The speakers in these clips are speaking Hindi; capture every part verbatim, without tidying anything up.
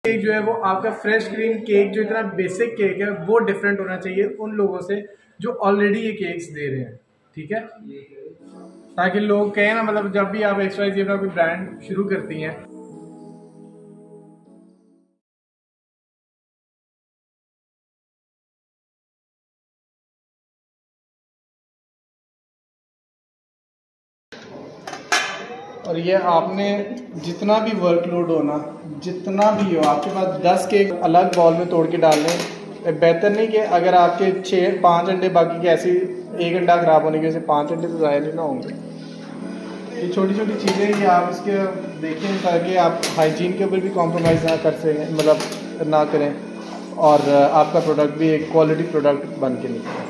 केक जो है वो आपका फ्रेश क्रीम केक जो इतना बेसिक केक है वो डिफरेंट होना चाहिए उन लोगों से जो ऑलरेडी ये केक्स दे रहे हैं, ठीक है, ताकि लोग कहें ना, मतलब जब भी आप एक्स वाई जेड कोई ब्रांड शुरू करती हैं और ये आपने जितना भी वर्कलोड हो ना, जितना भी हो, आपके पास दस केक अलग बॉल में तोड़ के डाल लें, बेहतर नहीं कि अगर आपके छः पाँच अंडे बाकी के ऐसे एक अंडा ख़राब होने की वजह से पाँच अंडे तो ज़ाया नहीं ना होंगे। ये छोटी छोटी चीज़ें ये आप इसके देखें ताकि आप हाइजीन के ऊपर भी कॉम्प्रोमाइज़ ना कर सकें, मतलब ना करें, और आपका प्रोडक्ट भी एक क्वालिटी प्रोडक्ट बन के निकले।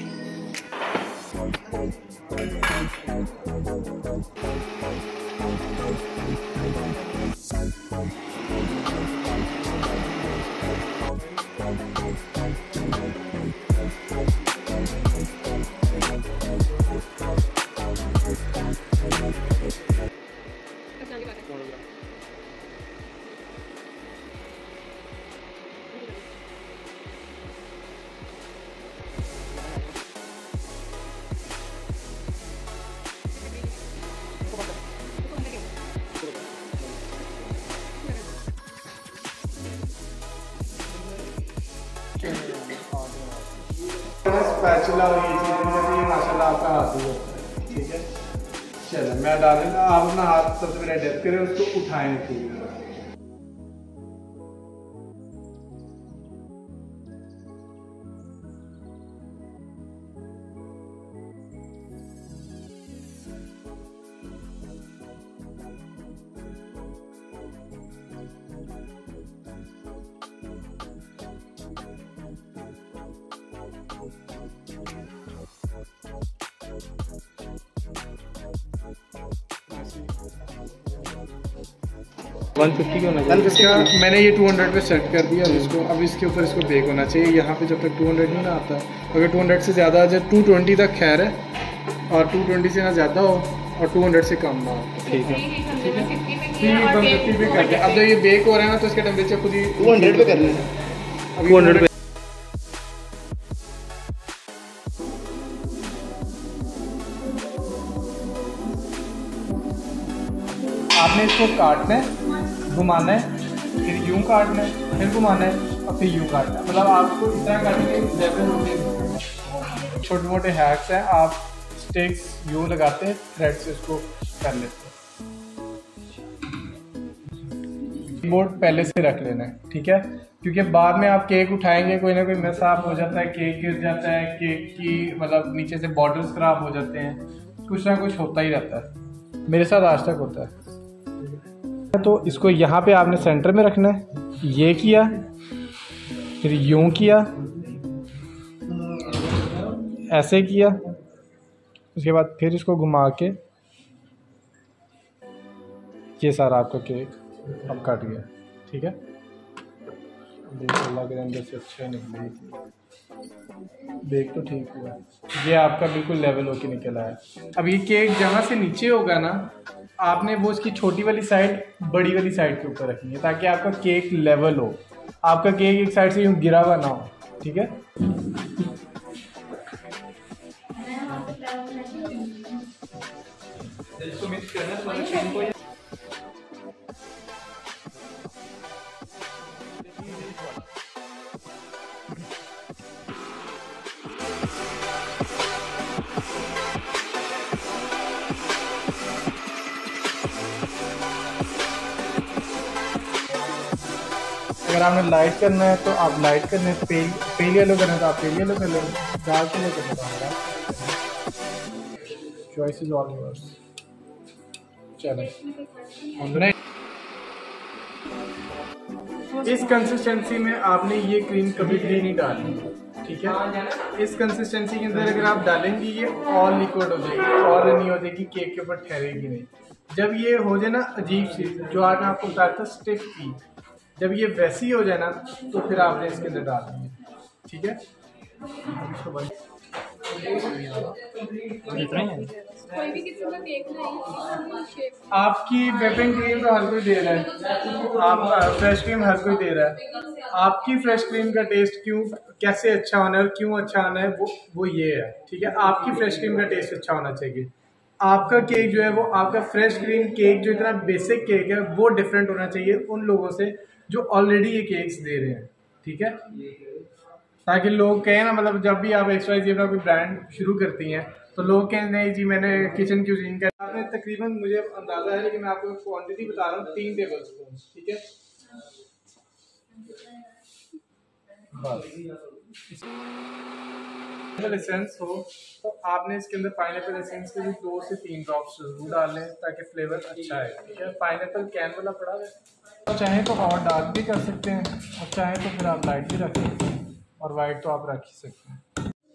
स्पैचुला और ये चीज़ें मुझे ये माशाल्लाह आपका हाथ ही होता है, ठीक है। चलो मैं डाल दूँगा, आप अपना हाथ सबसे पहले डेप करें, उसको उठाएं ठीक है। वन फिफ्टी क्यों ना इसका मैंने ये टू हंड्रेड पे सेट कर दिया और इसको अब इसके ऊपर इसको बेक होना चाहिए। यहाँ पे जब तक टू हंड्रेड नहीं ना आता, अगर टू हंड्रेड से ज़्यादा आ जाए, टू ट्वेंटी तक खैर है, और टू ट्वेंटी से ना ज़्यादा हो और टू हंड्रेड से कम ना हो, ठीक है, ठीक है, फिफ्टी पे कर दिया। अब जब ये बेक हो रहा है ना तो इसका टेम्परेचर खुद ही टू हंड्रेड पे कर लेना, टू हंड्रेड पे। आपने इसको काटना है, घुमाना है, फिर यूं काटना है, फिर घुमाना है और फिर यूं काटना है। मतलब आपको इस तरह काटेंगे जैसे छोटे मोटे हैक्स हैं। आप स्टिक्स यूं लगाते हैं, थ्रेड से उसको कर लेते हैं। बोर्ड पहले से रख लेना है, ठीक है, क्योंकि बाद में आप केक उठाएंगे कोई ना कोई मिस आप हो जाता है, केक गिर जाता है, केक की मतलब नीचे से बॉर्डर्स खराब हो जाते हैं, कुछ ना कुछ होता ही रहता है। मेरे साथ आज तक होता है। तो इसको यहाँ पे आपने सेंटर में रखना है, ये किया, फिर यूं किया, ऐसे किया, उसके बाद फिर इसको घुमा के ये सारा आपका केक अब कट गया, ठीक है। अल्लाह के अंदर से अच्छा निकले, देख तो ठीक हुआ, ये आपका बिल्कुल लेवल होके निकल आया। अब ये केक जहाँ से नीचे होगा ना, आपने वो उसकी छोटी वाली साइड बड़ी वाली साइड के ऊपर रखनी है ताकि आपका केक लेवल हो, आपका केक एक साइड से यूँ गिरा हुआ ना हो, ठीक है। अगर आपने लाइट करना है तो आप लाइट करने, पेल पेल येलो करना है तो आप पेल येलो कर लेंगे, डार्क येलो करना है चॉइस इज ऑल योर्स। चलें, इस कंसिस्टेंसी में आपने ये क्रीम कभी भी नहीं डालनी, ठीक है। इस कंसिस्टेंसी के अंदर अगर आप डालेंगी ये और लिक्विड हो जाएगी और नहीं हो जाएगी, केक के ऊपर ठहरेगी नहीं। जब ये हो जाए ना अजीब सी, जो आज मैं आपको बताया था स्टिफ की, जब ये वैसी हो जाए ना तो फिर आपने इसके अंदर डाल देंगे, ठीक है। कोई भी किस्म का केक नहीं शेप। आपकी व्हिपिंग क्रीम तो हर कोई दे रहा है, आप फ्रेश क्रीम हर कोई दे रहा है, आपकी फ्रेश क्रीम का टेस्ट क्यों कैसे अच्छा होना है और क्यों अच्छा होना है वो वो ये है, ठीक है। आपकी फ्रेश क्रीम का टेस्ट अच्छा होना चाहिए। आपका केक जो है वो आपका फ्रेश क्रीम केक जो इतना बेसिक केक है वो डिफरेंट होना चाहिए उन लोगों से जो ऑलरेडी ये केक्स दे रहे हैं, ठीक है। ताकि लोग कहें ना, मतलब जब भी आप एक्स वाई जेड अपना कोई ब्रांड शुरू करती हैं तो लोग कहें नहीं जी मैंने किचन क्यूजीन का, आपने तकरीबन मुझे अंदाज़ा है लेकिन मैं आपको क्वांटिटी बता रहा हूँ, तीन टेबल स्पून, ठीक है। बस एसेंस हो तो आपने इसके अंदर पाइनएप्पल एसेंस के भी दो से तीन ड्रॉप्स जरूर डाल लें ताकि फ्लेवर अच्छा है, ठीक है। पाइनएप्पल कैन वाला पड़ा है, तो चाहें तो और डार्क भी कर सकते हैं और चाहें तो फिर आप लाइट भी रख सकते हैं और वाइट तो आप रख ही सकते हैं।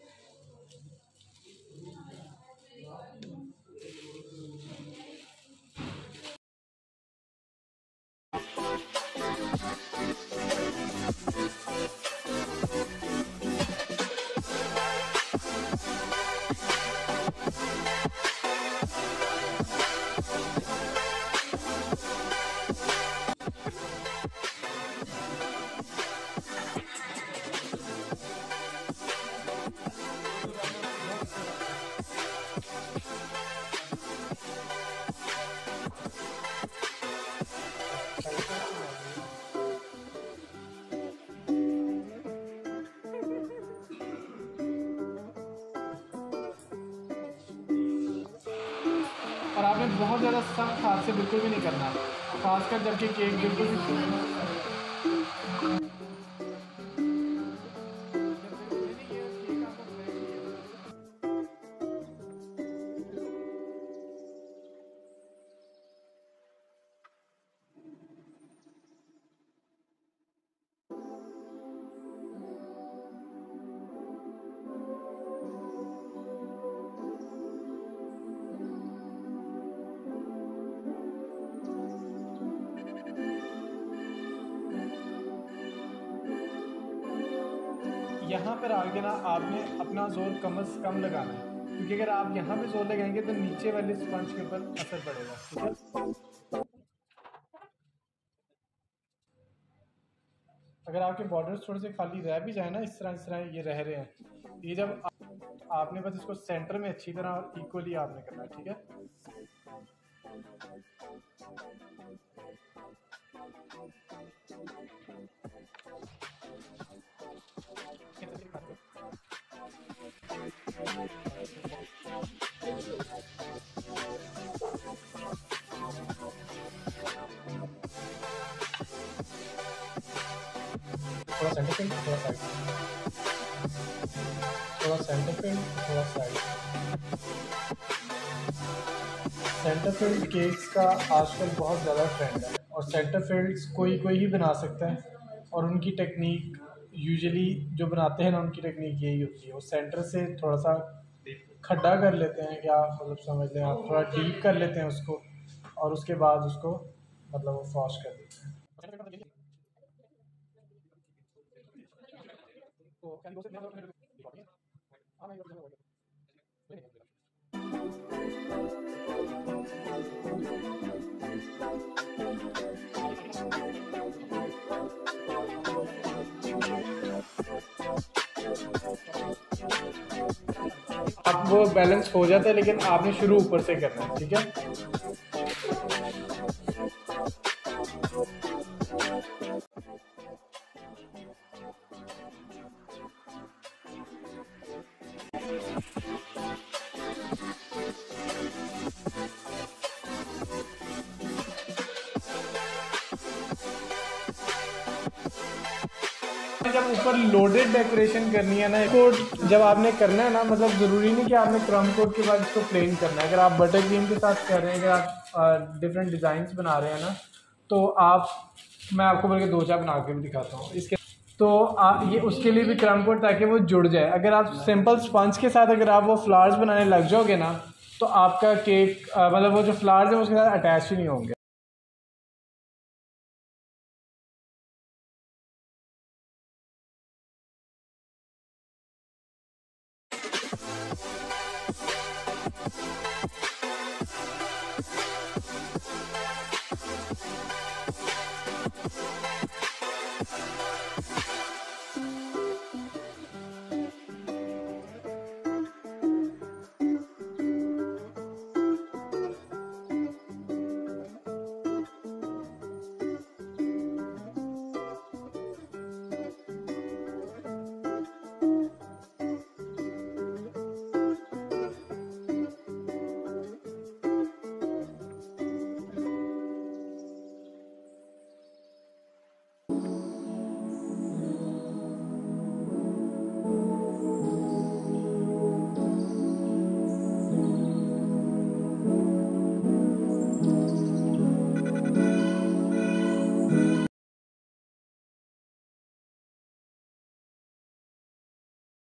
और आपने बहुत ज़्यादा सख्त हाथ से बिल्कुल भी नहीं करना है, खासकर जबकि केक बिल्कुल भी यहाँ पर आगे ना आपने अपना जोर कम से कम लगाना है, क्योंकि अगर आप यहाँ पे जोर लगाएंगे तो नीचे वाले स्पंज के ऊपर असर पड़ेगा, ठीक है। अगर आपके बॉर्डर्स थोड़े से खाली रह भी जाए ना, इस तरह इस तरह ये रह रहे हैं, ये जब आ, आपने बस इसको सेंटर में अच्छी तरह और इक्वली आपने करना है, ठीक है। थोड़ा सेंटर फील्ड, थोड़ा साइड, थोड़ा सेंटर फील्ड, थोड़ा साइड। सेंटर फील्ड केक्स का आजकल बहुत ज़्यादा ट्रेंड है और सेंटर फील्ड्स कोई कोई ही बना सकता है और उनकी टेक्निक यूजुअली जो बनाते हैं ना उनकी टेक्निक यही होती है, वो सेंटर से थोड़ा सा खड्डा कर लेते हैं, क्या मतलब समझ लें आप, थोड़ा डीप कर लेते हैं उसको और उसके बाद उसको मतलब वो फॉश कर देते हैं। अब वो बैलेंस हो जाता है लेकिन आपने शुरू ऊपर से करना है, ठीक है। जब ऊपर लोडेड डेकोरेशन करनी है ना, इसको जब आपने करना है ना, मतलब ज़रूरी नहीं कि आपने क्रम कोट के बाद इसको प्लेन करना है। अगर आप बटर क्रीम के साथ कर रहे हैं, अगर आप डिफरेंट डिज़ाइंस बना रहे हैं ना, तो आप मैं आपको बल्कि दो चार बना के भी दिखाता हूँ इसके, तो आ, ये उसके लिए भी क्रम कोट ताकि वो जुड़ जाए। अगर आप सिंपल स्पंज के साथ अगर आप वो फ्लावर्स बनाने लग जाओगे ना, तो आपका केक मतलब वो जो फ्लावर्स हैं उसके साथ अटैच ही नहीं होंगे।